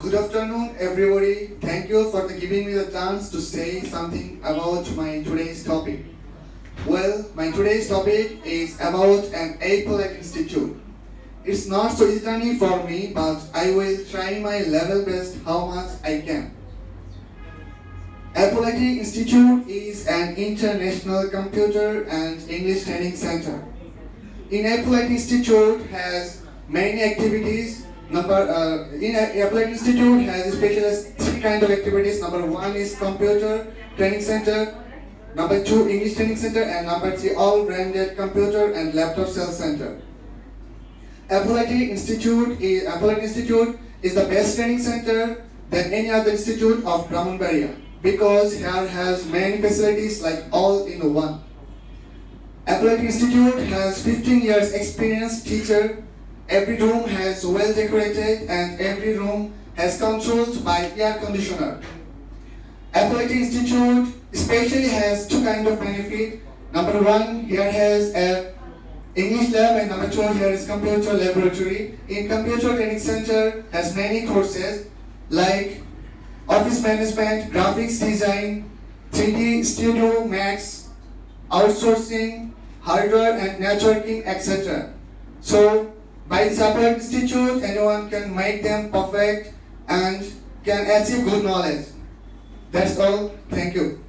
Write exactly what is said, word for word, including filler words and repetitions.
Good afternoon, everybody. Thank you for the giving me the chance to say something about my today's topic. Well, my today's topic is about an Appellate Institute. It's not so easy for me, but I will try my level best how much I can. Appellate Institute is an international computer and English training center. In Appellate Institute has many activities. Number uh, in Appellate Institute has especially three kind of activities. Number one is computer training center. Number two, English training center, and number three, all-rounded computer and laptop sales center. Appellate Institute is Appellate Institute is the best training center than any other institute of Brahmanbaria because here has many facilities like all in one. Appellate Institute has fifteen years experienced teacher. Every room has well decorated and every room has controlled by air conditioner. Appellate Institute especially has two kind of benefit. Number one, here has a English lab, and number two, here is computer laboratory. In computer training center has many courses like office management, graphics design, three D studio, Max, outsourcing, hardware and networking, et cetera. So by this Appellate Institute, anyone can make them perfect and can achieve good knowledge. That's all. Thank you.